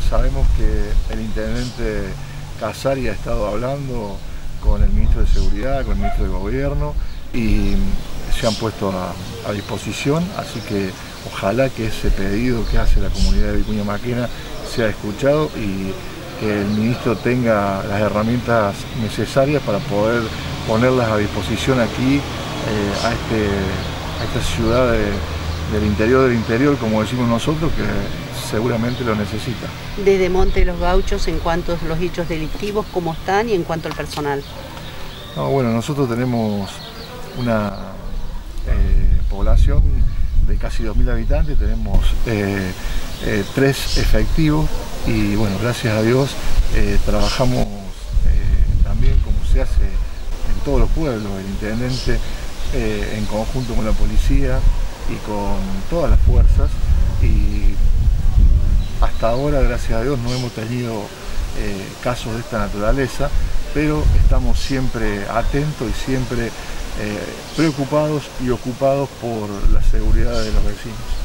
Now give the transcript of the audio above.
sabemos que el intendente Casari ha estado hablando con el ministro de Seguridad, con el ministro de Gobierno y se han puesto a disposición, así que ojalá que ese pedido que hace la comunidad de Vicuña Maquena sea escuchado y que el ministro tenga las herramientas necesarias para poder ponerlas a disposición aquí a esta ciudad del interior, como decimos nosotros, que seguramente lo necesita. Desde Monte de los Gauchos, en cuanto a los hechos delictivos, ¿cómo están y en cuanto al personal? No, bueno, nosotros tenemos una población de casi 2.000 habitantes, tenemos 3 efectivos y bueno, gracias a Dios trabajamos también como se hace en todos los pueblos, el intendente en conjunto con la policía y con todas las fuerzas, y hasta ahora, gracias a Dios, no hemos tenido casos de esta naturaleza, pero estamos siempre atentos y siempre preocupados y ocupados por la seguridad de los vecinos.